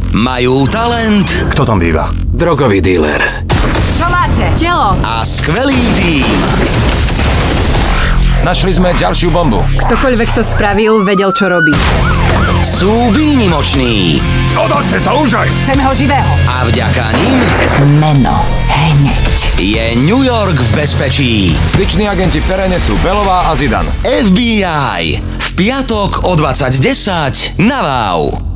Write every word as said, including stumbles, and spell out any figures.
majú talent. Kto tam býva? Drogový díler. Čo máte? Telo. A skvelý tím. Našli sme ďalšiu bombu. Ktokoľvek to spravil, vedel, čo robí. Sú výnimoční. Odhoďte to už aj! Chceme ho živého. A vďaka ním Meno. Hneď. je New York v bezpečí. Styční agenti v teréne sú Belová a Zidane. ef bí aj. V piatok o dvadsať desať na Wow.